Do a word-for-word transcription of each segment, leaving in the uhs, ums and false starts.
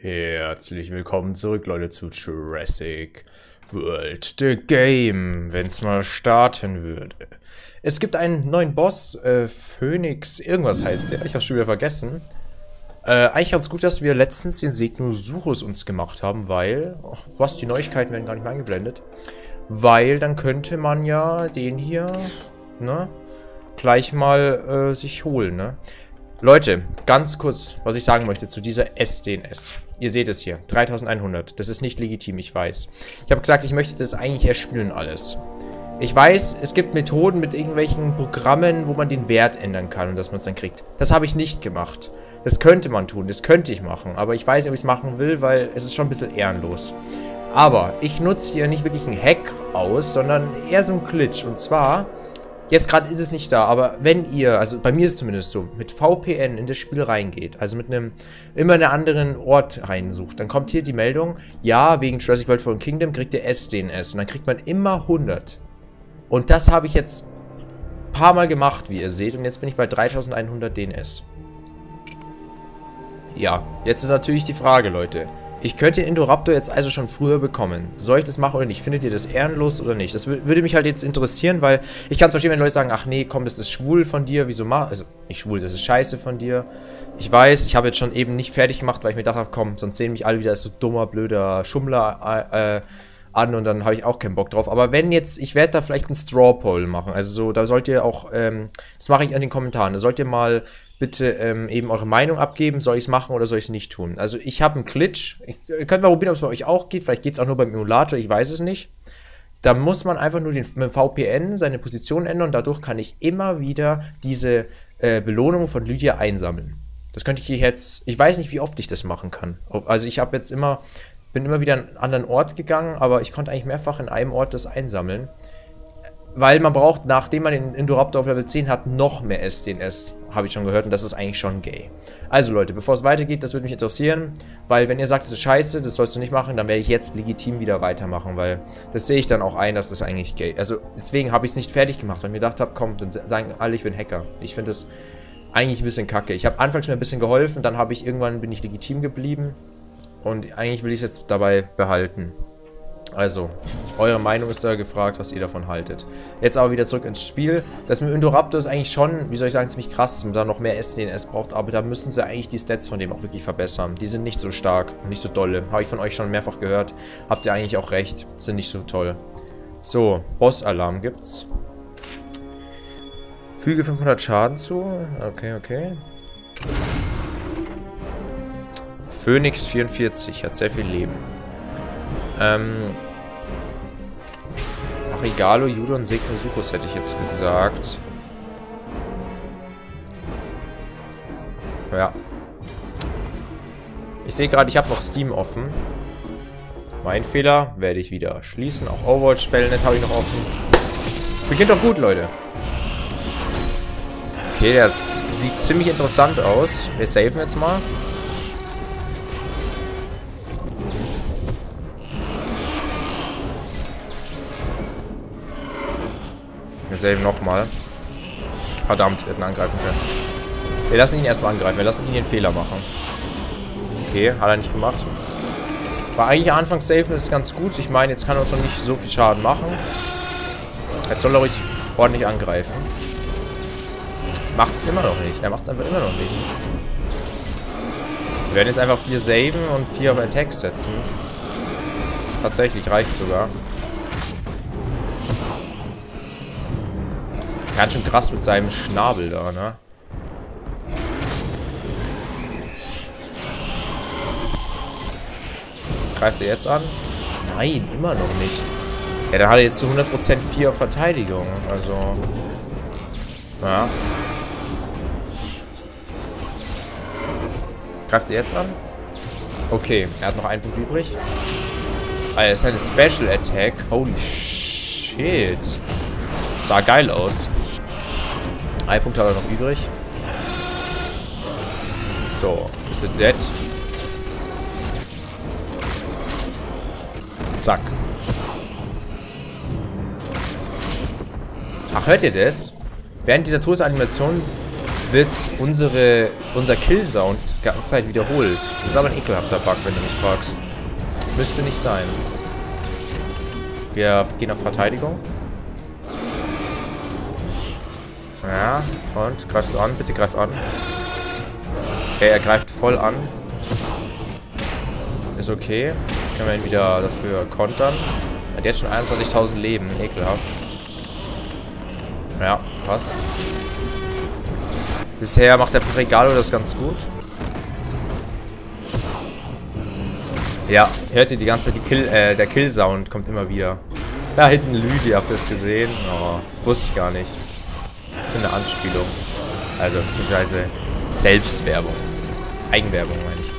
Herzlich willkommen zurück, Leute, zu Jurassic World The Game, wenn es mal starten würde. Es gibt einen neuen Boss, äh, Phoenix, irgendwas heißt der, ich hab's schon wieder vergessen. Äh, eigentlich ganz gut, dass wir letztens den Segnosuchus uns gemacht haben, weil, ach, was, die Neuigkeiten werden gar nicht mehr eingeblendet. Weil dann könnte man ja den hier, ne, gleich mal äh, sich holen, ne. Leute, ganz kurz, was ich sagen möchte zu dieser S D N S. Ihr seht es hier, dreitausendeinhundert. Das ist nicht legitim, ich weiß. Ich habe gesagt, ich möchte das eigentlich erspielen alles. Ich weiß, es gibt Methoden mit irgendwelchen Programmen, wo man den Wert ändern kann und dass man es dann kriegt. Das habe ich nicht gemacht. Das könnte man tun, das könnte ich machen. Aber ich weiß nicht, ob ich es machen will, weil es ist schon ein bisschen ehrenlos. Aber ich nutze hier nicht wirklich einen Hack aus, sondern eher so einen Glitch. Und zwar... Jetzt gerade ist es nicht da, aber wenn ihr, also bei mir ist es zumindest so, mit V P N in das Spiel reingeht, also mit einem, immer einen anderen Ort reinsucht, dann kommt hier die Meldung, ja, wegen Jurassic World Fallen Kingdom kriegt ihr S D N S und dann kriegt man immer hundert. Und das habe ich jetzt ein paar Mal gemacht, wie ihr seht, und jetzt bin ich bei dreitausendeinhundert D N S. Ja, jetzt ist natürlich die Frage, Leute. Ich könnte den Indoraptor jetzt also schon früher bekommen. Soll ich das machen oder nicht? Findet ihr das ehrenlos oder nicht? Das würde mich halt jetzt interessieren, weil ich kann es verstehen, wenn Leute sagen, ach nee, komm, das ist schwul von dir, wieso mach... Also, nicht schwul, das ist scheiße von dir. Ich weiß, ich habe jetzt schon eben nicht fertig gemacht, weil ich mir dachte, komm, sonst sehen mich alle wieder als so dummer, blöder Schummler äh, an und dann habe ich auch keinen Bock drauf. Aber wenn jetzt, ich werde da vielleicht einen Straw Poll machen, also so, da sollt ihr auch, ähm, das mache ich in den Kommentaren, da sollt ihr mal bitte ähm, eben eure Meinung abgeben, soll ich es machen oder soll ich es nicht tun. Also ich habe einen Glitch, ich, ihr könnt mal probieren, ob es bei euch auch geht, vielleicht geht es auch nur beim Emulator, ich weiß es nicht. Da muss man einfach nur den, mit dem V P N seine Position ändern und dadurch kann ich immer wieder diese äh, Belohnung von Lydia einsammeln. Das könnte ich hier jetzt, ich weiß nicht, wie oft ich das machen kann. Also ich habe jetzt immer, bin immer wieder an einen anderen Ort gegangen, aber ich konnte eigentlich mehrfach in einem Ort das einsammeln. Weil man braucht, nachdem man den Indoraptor auf Level zehn hat, noch mehr S D N S, habe ich schon gehört, und das ist eigentlich schon gay. Also Leute, bevor es weitergeht, das würde mich interessieren, weil wenn ihr sagt, das ist scheiße, das sollst du nicht machen, dann werde ich jetzt legitim wieder weitermachen, weil das sehe ich dann auch ein, dass das eigentlich gay ist. Also deswegen habe ich es nicht fertig gemacht, weil ich mir gedacht habe, komm, dann sagen alle, ich bin Hacker. Ich finde das eigentlich ein bisschen kacke. Ich habe anfangs mir ein bisschen geholfen, dann habe ich irgendwann, bin ich legitim geblieben und eigentlich will ich es jetzt dabei behalten. Also, eure Meinung ist da gefragt, was ihr davon haltet. Jetzt aber wieder zurück ins Spiel. Das mit Indoraptor ist eigentlich schon, wie soll ich sagen, ziemlich krass, dass man da noch mehr S D N S braucht, aber da müssen sie eigentlich die Stats von dem auch wirklich verbessern. Die sind nicht so stark und nicht so dolle. Habe ich von euch schon mehrfach gehört. Habt ihr eigentlich auch recht. Sind nicht so toll. So, Boss-Alarm gibt's. Füge fünfhundert Schaden zu. Okay, okay. Phoenix vierundvierzig hat sehr viel Leben. Ähm. Arigalo, Judon, Segnosuchus hätte ich jetzt gesagt. Ja. Ich sehe gerade, ich habe noch Steam offen. Mein Fehler, werde ich wieder schließen. Auch Overwatch Spellnet habe ich noch offen. Beginnt doch gut, Leute. Okay, der sieht ziemlich interessant aus. Wir saven jetzt mal. Wir saven nochmal. Verdammt, wir hätten angreifen können. Wir lassen ihn erstmal angreifen. Wir lassen ihn den Fehler machen. Okay, hat er nicht gemacht. War eigentlich Anfangs safen ist ganz gut. Ich meine, jetzt kann er uns noch nicht so viel Schaden machen. Jetzt soll er ruhig ordentlich angreifen. Macht es immer noch nicht. Er macht es einfach immer noch nicht. Wir werden jetzt einfach vier saven und vier auf Attack setzen. Tatsächlich, reicht sogar. Ganz schön krass mit seinem Schnabel da, ne? Greift er jetzt an? Nein, immer noch nicht. Ja, dann hat er jetzt zu hundert Prozent vier auf Verteidigung. Also. Ja. Greift er jetzt an? Okay, er hat noch einen Punkt übrig. Alter, das ist eine Special Attack. Holy shit. Sah geil aus. Ein Punkt hat er noch übrig. So, ist er dead? Zack. Ach, hört ihr das? Während dieser Todesanimation wird unsere, unser Kill-Sound die ganze Zeit wiederholt. Das ist aber ein ekelhafter Bug, wenn du mich fragst. Müsste nicht sein. Wir gehen auf Verteidigung. Ja, und greifst du an? Bitte greif an. Okay, er greift voll an. Ist okay. Jetzt können wir ihn wieder dafür kontern. Er hat jetzt schon einundzwanzigtausend Leben. Ekelhaft. Ja, passt. Bisher macht der Parigalo das ganz gut. Ja, hört ihr die ganze Zeit, die Kill, äh, der Kill-Sound kommt immer wieder. Da hinten Lüdi, habt ihr es gesehen? Oh, wusste ich gar nicht. Für eine Anspielung. Also, beziehungsweise Selbstwerbung. Eigenwerbung, meine ich.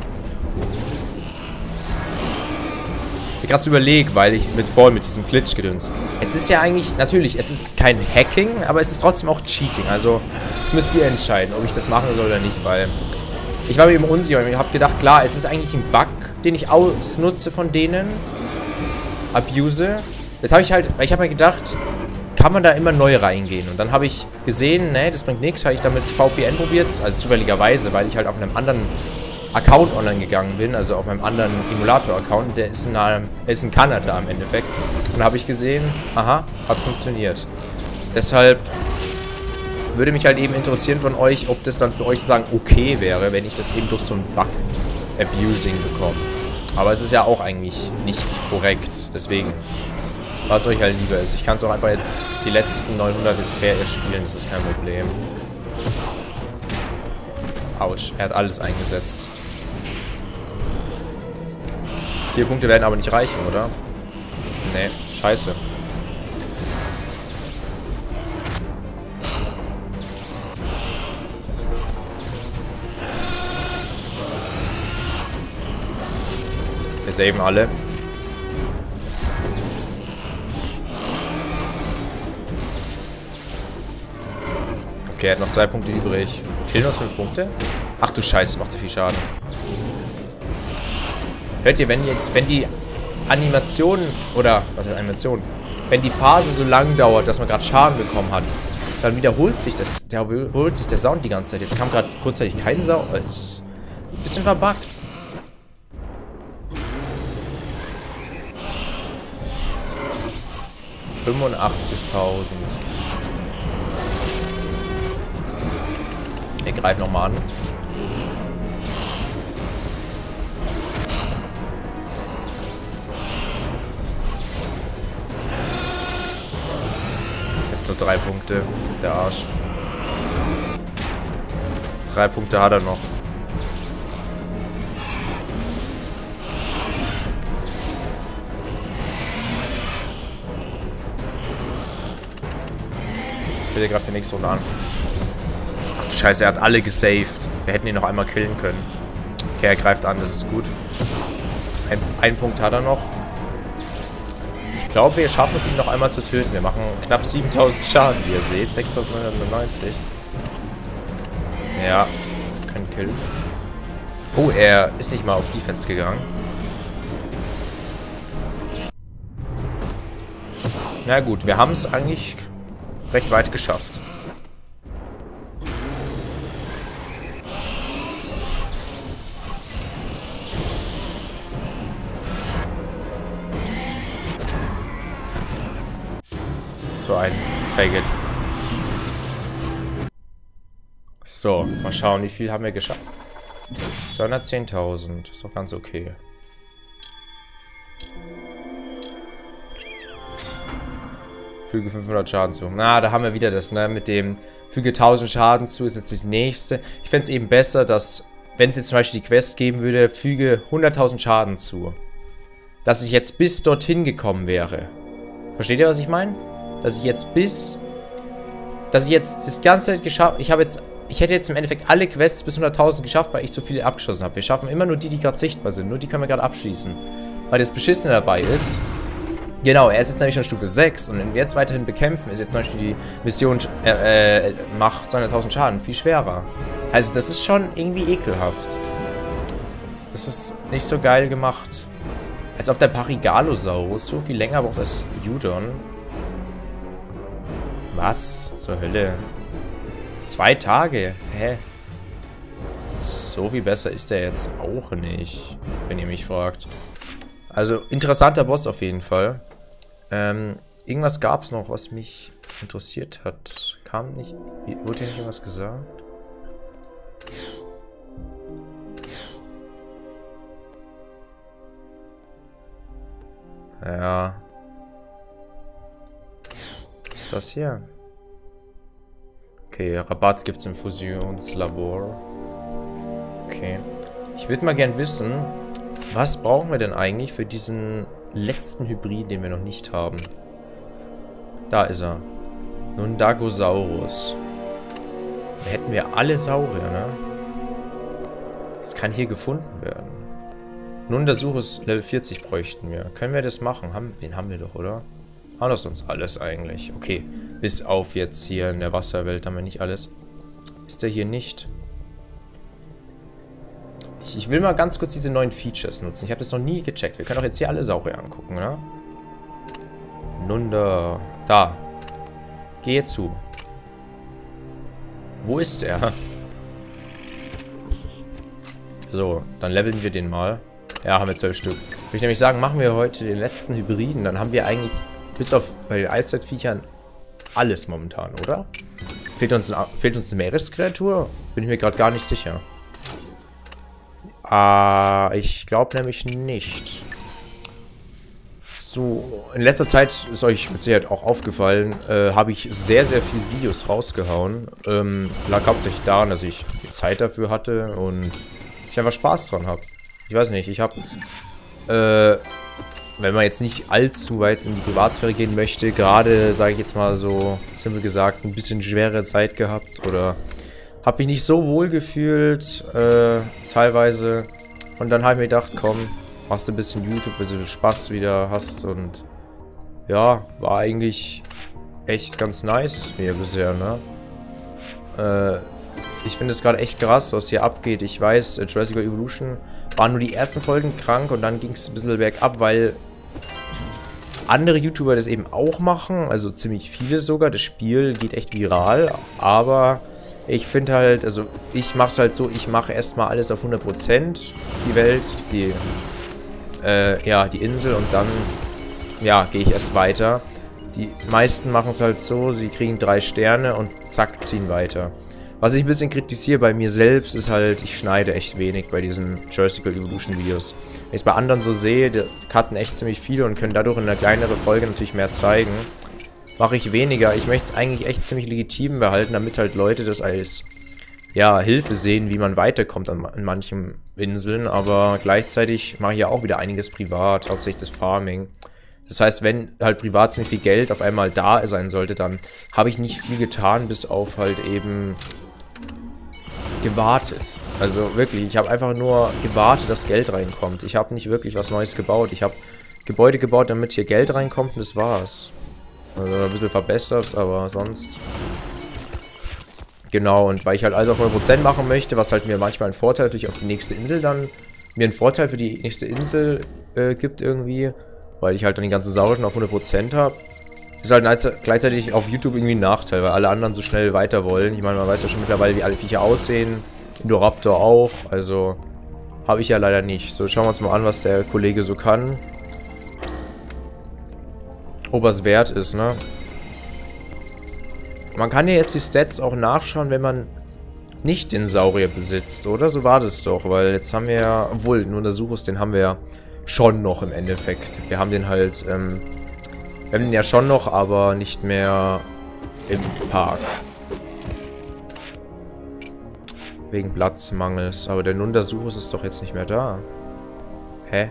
Ich gerade überlege, weil ich mit voll mit diesem Glitch-Gedöns. Es ist ja eigentlich, natürlich, es ist kein Hacking, aber es ist trotzdem auch Cheating. Also, das müsst ihr entscheiden, ob ich das machen soll oder nicht, weil ich war mir eben unsicher. Ich habe gedacht, klar, es ist eigentlich ein Bug, den ich ausnutze von denen. Abuse. Jetzt habe ich halt, ich habe mir gedacht, kann man da immer neu reingehen. Und dann habe ich gesehen, ne, das bringt nichts, habe ich damit V P N probiert, also zufälligerweise, weil ich halt auf einem anderen Account online gegangen bin, also auf meinem anderen Emulator-Account, der ist in, einem, ist in Kanada im Endeffekt. Und da habe ich gesehen, aha, hat funktioniert. Deshalb würde mich halt eben interessieren von euch, ob das dann für euch sagen okay wäre, wenn ich das eben durch so ein Bug-Abusing bekomme. Aber es ist ja auch eigentlich nicht korrekt, deswegen, was euch halt lieber ist. Ich kann es auch einfach jetzt die letzten neunhundert jetzt fair spielen, das ist kein Problem. Autsch, er hat alles eingesetzt. Vier Punkte werden aber nicht reichen, oder? Nee, scheiße. Wir saven alle. Okay, er hat noch zwei Punkte übrig. Fehlen uns fünf Punkte? Ach du Scheiße, macht er viel Schaden. Hört ihr, wenn ihr, wenn die Animation, oder, was ist Animation? Wenn die Phase so lang dauert, dass man gerade Schaden bekommen hat, dann wiederholt sich das, der wiederholt sich der Sound die ganze Zeit. Jetzt kam gerade kurzzeitig kein Sound. Es ist ein bisschen verbuggt. fünfundachtzigtausend. Er greift nochmal an. Das sind jetzt nur drei Punkte. Der Arsch. Drei Punkte hat er noch. Bitte greift den nächsten Runde an. Ach du Scheiße, er hat alle gesaved. Wir hätten ihn noch einmal killen können. Okay, er greift an, das ist gut. Ein, einen Punkt hat er noch. Ich glaube, wir schaffen es, ihn noch einmal zu töten. Wir machen knapp siebentausend Schaden, wie ihr seht. sechstausendneunhundertneunundneunzig. Ja, kein Kill. Oh, er ist nicht mal auf Defense gegangen. Na gut, wir haben es eigentlich recht weit geschafft. So ein Faggot. So, mal schauen, wie viel haben wir geschafft. zweihundertzehntausend, ist doch ganz okay. Füge fünfhundert Schaden zu. Na, da haben wir wieder das, ne, mit dem füge tausend Schaden zu, ist jetzt das nächste. Ich fände es eben besser, dass, wenn es jetzt zum Beispiel die Quest geben würde, füge hunderttausend Schaden zu. Dass ich jetzt bis dorthin gekommen wäre. Versteht ihr, was ich meine? Dass ich jetzt bis... Dass ich jetzt das Ganze geschafft... Ich habe jetzt... Ich hätte jetzt im Endeffekt alle Quests bis hunderttausend geschafft, weil ich so viele abgeschossen habe. Wir schaffen immer nur die, die gerade sichtbar sind. Nur die können wir gerade abschließen. Weil das Beschissene dabei ist... Genau, er ist jetzt nämlich schon Stufe sechs. Und wenn wir jetzt weiterhin bekämpfen, ist jetzt zum Beispiel die Mission... Äh, äh, macht zweihunderttausend Schaden. Viel schwerer. Also das ist schon irgendwie ekelhaft. Das ist nicht so geil gemacht. Als ob der Parigalosaurus so viel länger braucht als Judon. Was zur Hölle? Zwei Tage? Hä? So viel besser ist der jetzt auch nicht, wenn ihr mich fragt. Also, interessanter Boss auf jeden Fall. Ähm, irgendwas gab es noch, was mich interessiert hat. Kam nicht... Wurde hier nicht irgendwas gesagt? Ja. Was ist das hier? Okay, Rabatt gibt es im Fusionslabor. Okay. Ich würde mal gern wissen, was brauchen wir denn eigentlich für diesen letzten Hybrid, den wir noch nicht haben? Da ist er. Nundagosaurus. Da hätten wir alle Saurier, ne? Das kann hier gefunden werden. Nundasaurus Level vierzig bräuchten wir. Können wir das machen? Haben, den haben wir doch, oder? Haben wir sonst alles eigentlich. Okay. Bis auf jetzt hier in der Wasserwelt haben wir nicht alles. Ist der hier nicht? Ich, ich will mal ganz kurz diese neuen Features nutzen. Ich habe das noch nie gecheckt. Wir können auch jetzt hier alle Saurier angucken, ne? Nunda. Da. Gehe zu. Wo ist der? So, dann leveln wir den mal. Ja, haben wir zwölf Stück. Würde ich nämlich sagen, machen wir heute den letzten Hybriden. Dann haben wir eigentlich, bis auf bei den Eiszeitviechern, alles momentan, oder? Fehlt uns, ein, fehlt uns eine Meereskreatur? Bin ich mir gerade gar nicht sicher. Ah, ich glaube nämlich nicht. So, in letzter Zeit ist euch mit Sicherheit auch aufgefallen, äh, habe ich sehr, sehr viele Videos rausgehauen. Ähm, lag hauptsächlich daran, dass ich die Zeit dafür hatte und ich einfach Spaß dran habe. Ich weiß nicht, ich habe, äh, wenn man jetzt nicht allzu weit in die Privatsphäre gehen möchte, gerade, sage ich jetzt mal so simpel gesagt, ein bisschen schwere Zeit gehabt oder habe mich nicht so wohl gefühlt, äh, teilweise. Und dann habe ich mir gedacht, komm, machst du ein bisschen YouTube, bis du Spaß wieder hast und ja, war eigentlich echt ganz nice mir bisher, ne? Äh, ich finde es gerade echt krass, was hier abgeht. Ich weiß, Jurassic World Evolution waren nur die ersten Folgen krank und dann ging es ein bisschen bergab, weil andere YouTuber das eben auch machen, also ziemlich viele sogar. Das Spiel geht echt viral, aber ich finde halt, also ich mache es halt so, ich mache erstmal alles auf hundert Prozent, die Welt, die, äh, ja, die Insel und dann, ja, gehe ich erst weiter. Die meisten machen es halt so, sie kriegen drei Sterne und zack, ziehen weiter. Was ich ein bisschen kritisiere bei mir selbst, ist halt, ich schneide echt wenig bei diesen Jurassic World Evolution Videos. Wenn ich es bei anderen so sehe, die cutten echt ziemlich viele und können dadurch in einer kleineren Folge natürlich mehr zeigen. Mache ich weniger. Ich möchte es eigentlich echt ziemlich legitim behalten, damit halt Leute das als, ja, Hilfe sehen, wie man weiterkommt an, an manchen Inseln. Aber gleichzeitig mache ich ja auch wieder einiges privat, hauptsächlich das Farming. Das heißt, wenn halt privat ziemlich viel Geld auf einmal da sein sollte, dann habe ich nicht viel getan, bis auf halt eben gewartet. Also wirklich, ich habe einfach nur gewartet, dass Geld reinkommt. Ich habe nicht wirklich was Neues gebaut. Ich habe Gebäude gebaut, damit hier Geld reinkommt und das war's. Also ein bisschen verbessert, aber sonst... Genau, und weil ich halt alles auf hundert Prozent machen möchte, was halt mir manchmal einen Vorteil natürlich auf die nächste Insel dann... Mir einen Vorteil für die nächste Insel äh, gibt irgendwie, weil ich halt dann die ganzen Saurier auf hundert Prozent habe. Ist halt gleichzeitig auf YouTube irgendwie ein Nachteil, weil alle anderen so schnell weiter wollen. Ich meine, man weiß ja schon mittlerweile, wie alle Viecher aussehen. Indoraptor auch, also habe ich ja leider nicht. So, schauen wir uns mal an, was der Kollege so kann. Ob er es wert ist, ne? Man kann ja jetzt die Stats auch nachschauen, wenn man nicht den Saurier besitzt, oder? So war das doch, weil jetzt haben wir ja, obwohl, nur der Suchus, den haben wir ja schon noch im Endeffekt. Wir haben den halt, ähm, wir haben den ja schon noch, aber nicht mehr im Park. Wegen Platzmangels. Aber der Nundasaurus ist doch jetzt nicht mehr da. Hä?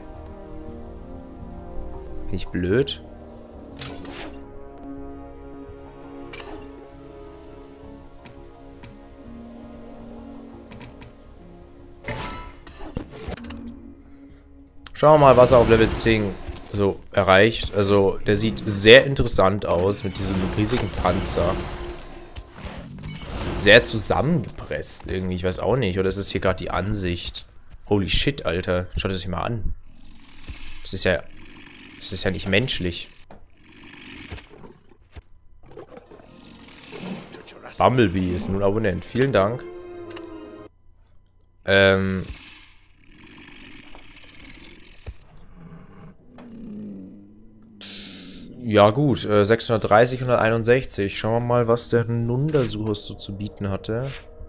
Bin ich blöd? Schauen wir mal, was er auf Level zehn so erreicht. Also, der sieht sehr interessant aus mit diesem riesigen Panzer. Sehr zusammengepresst irgendwie, ich weiß auch nicht. Oder ist es hier gerade die Ansicht? Holy shit, Alter. Schaut das hier mal an. Das ist ja... Das ist ja nicht menschlich. Bumblebee ist nun Abonnent. Vielen Dank. Ähm... Ja gut, äh, sechshundertdreißig, hunderteinundsechzig. Schauen wir mal, was der Nundersuchus so zu bieten hatte.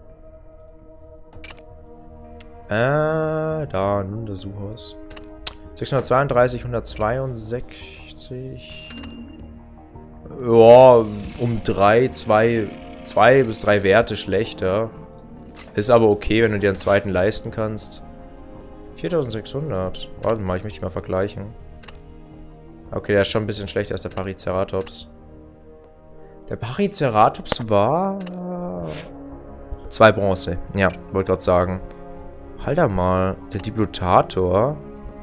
Äh, da, Nundersuchus. sechshundertzweiunddreißig, hundertzweiundsechzig. Ja, um drei, zwei, zwei bis drei Werte schlechter. Ist aber okay, wenn du dir einen zweiten leisten kannst. viertausendsechshundert. Warte mal, ich möchte mal vergleichen. Okay, der ist schon ein bisschen schlechter als der Pariceratops. Der Pariceratops war... Zwei Bronze. Ja, wollte gerade sagen. Halt da mal. Der Diplotator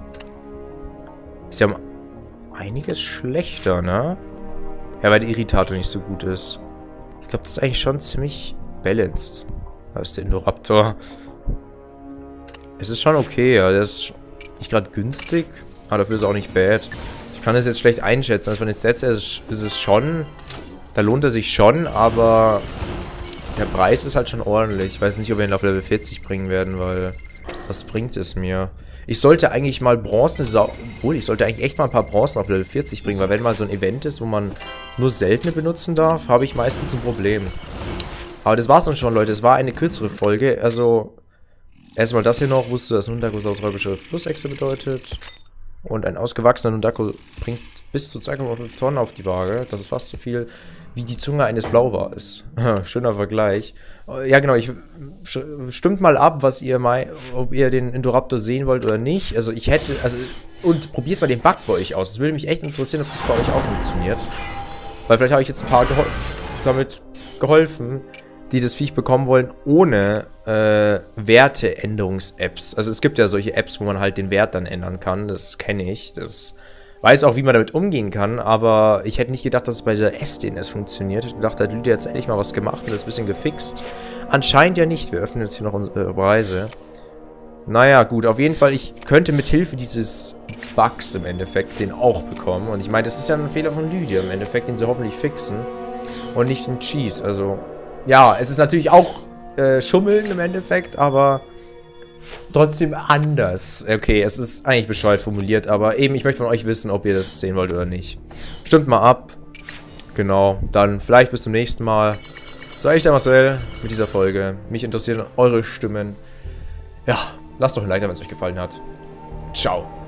ist ja um einiges schlechter, ne? Ja, weil der Irritator nicht so gut ist. Ich glaube, das ist eigentlich schon ziemlich balanced. Da ist der Indoraptor. Es ist schon okay, ja. Der ist nicht gerade günstig, aber dafür ist er auch nicht bad. Ich kann das jetzt schlecht einschätzen. Also von den Sets her ist es schon... Da lohnt er sich schon, aber... Der Preis ist halt schon ordentlich. Ich weiß nicht, ob wir ihn auf Level vierzig bringen werden, weil... Was bringt es mir? Ich sollte eigentlich mal Bronzen... Obwohl, ich sollte eigentlich echt mal ein paar Bronzen auf Level vierzig bringen, weil wenn mal so ein Event ist, wo man nur seltene benutzen darf, habe ich meistens ein Problem. Aber das war's dann schon, Leute. Es war eine kürzere Folge. Also... Erstmal das hier noch. Wusste, dass Nundakus räubische Flussechse bedeutet. Und ein ausgewachsener Nundaku bringt bis zu zwei Komma fünf Tonnen auf die Waage. Das ist fast so viel, wie die Zunge eines Blauwals. Schöner Vergleich. Ja, genau. Ich, stimmt mal ab, was ihr meint, ob ihr den Indoraptor sehen wollt oder nicht. Also ich hätte, also, und probiert mal den Bug bei euch aus. Es würde mich echt interessieren, ob das bei euch auch funktioniert. Weil vielleicht habe ich jetzt ein paar gehol damit geholfen, die das Viech bekommen wollen, ohne äh, Werteänderungs-Apps. Also es gibt ja solche Apps, wo man halt den Wert dann ändern kann. Das kenne ich. Das weiß auch, wie man damit umgehen kann. Aber ich hätte nicht gedacht, dass es bei der S D N S funktioniert. Ich dachte, da hat Lydia jetzt endlich mal was gemacht und das ein bisschen gefixt. Anscheinend ja nicht. Wir öffnen jetzt hier noch unsere Reise. Naja, gut. Auf jeden Fall, ich könnte mit Hilfe dieses Bugs im Endeffekt den auch bekommen. Und ich meine, das ist ja ein Fehler von Lydia im Endeffekt, den sie hoffentlich fixen. Und nicht ein Cheat. Also... Ja, es ist natürlich auch äh, Schummeln im Endeffekt, aber trotzdem anders. Okay, es ist eigentlich bescheuert formuliert, aber eben, ich möchte von euch wissen, ob ihr das sehen wollt oder nicht. Stimmt mal ab. Genau, dann vielleicht bis zum nächsten Mal. Das war ich, der Marcel, mit dieser Folge. Mich interessieren eure Stimmen. Ja, lasst doch ein Like da, wenn es euch gefallen hat. Ciao.